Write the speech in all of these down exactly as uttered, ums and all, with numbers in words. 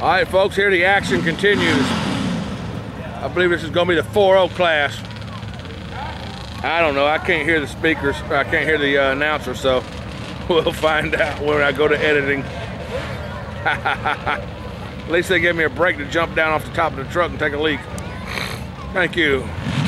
All right, folks, here the action continues. I believe this is going to be the four oh class. I don't know. I can't hear the speakers. I can't hear the uh, announcer, so we'll find out when I go to editing. At least they gave me a break to jump down off the top of the truck and take a leak. Thank you.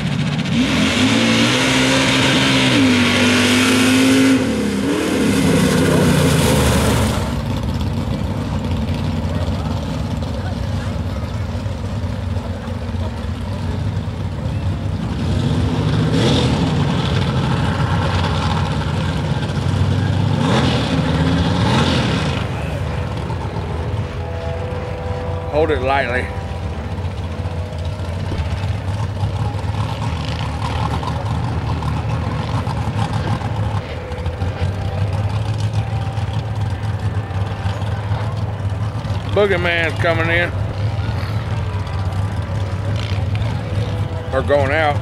Hold it lightly. Boogeyman's coming in. Or going out.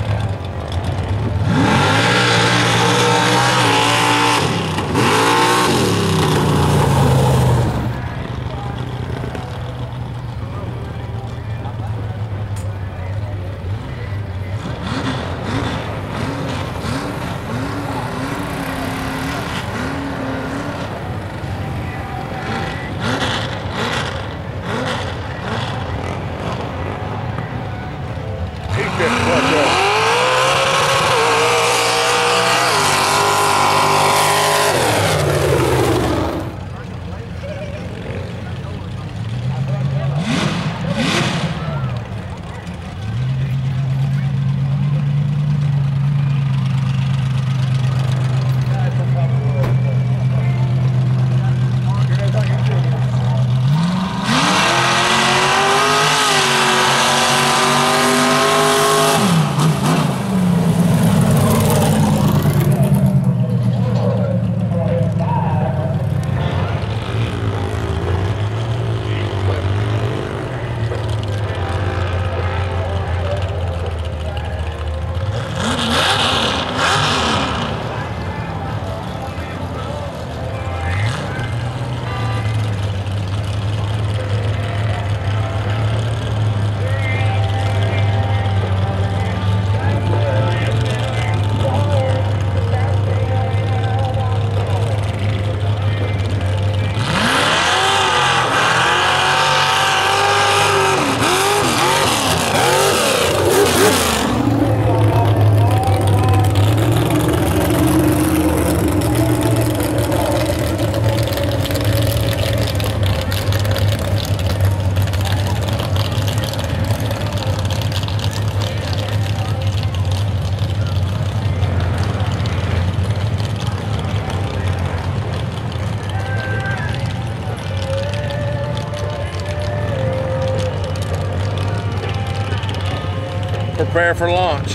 Prepare for launch.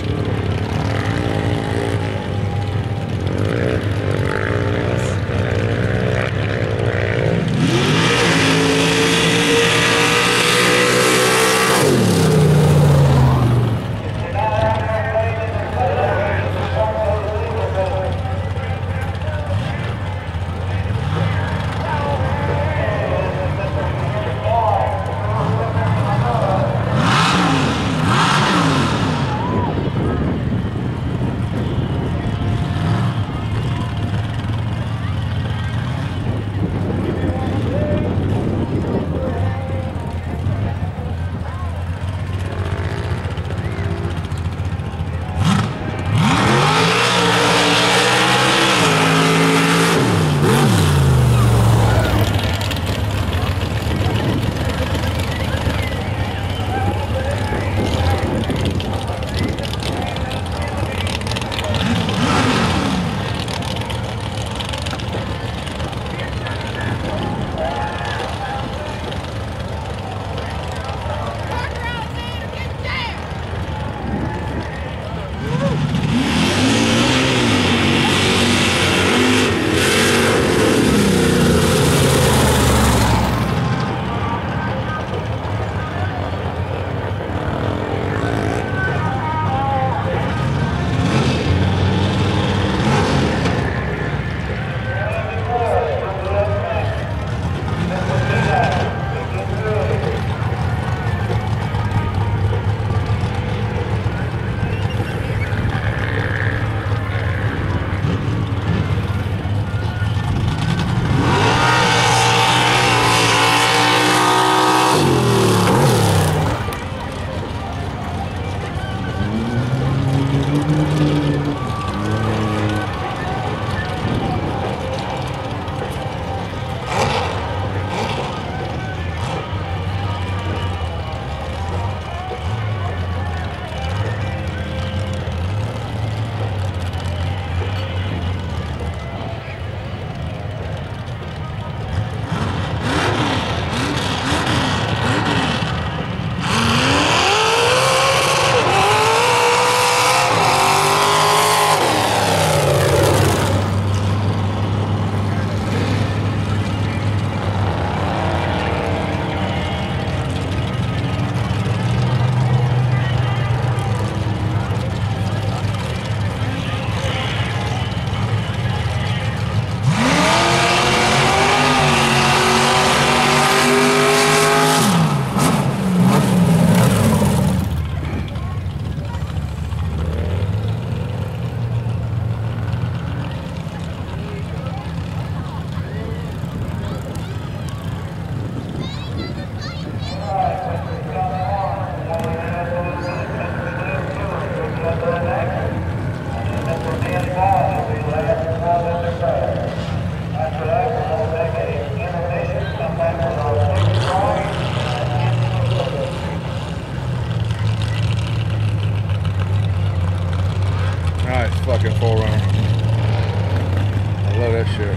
that shit.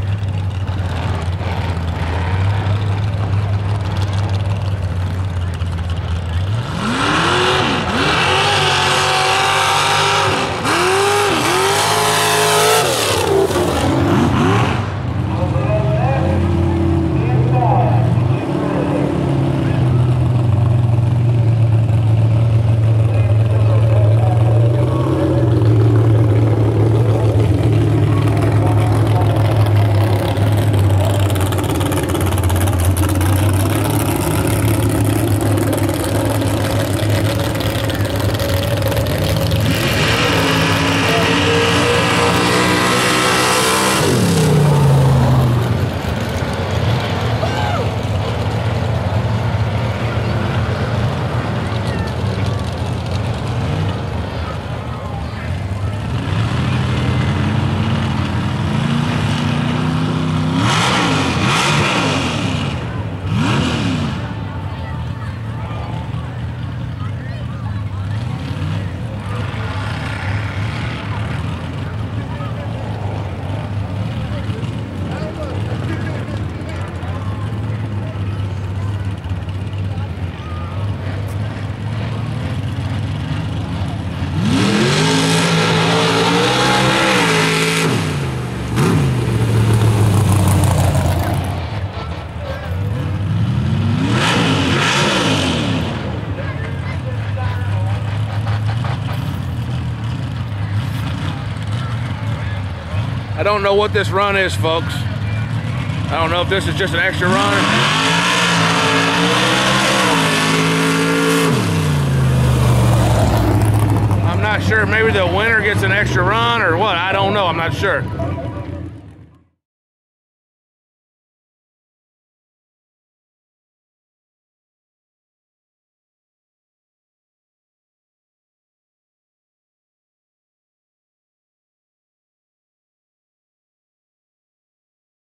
I don't know what this run is, folks. I don't know if this is just an extra run. I'm not sure. Maybe the winner gets an extra run or what. I don't know. I'm not sure.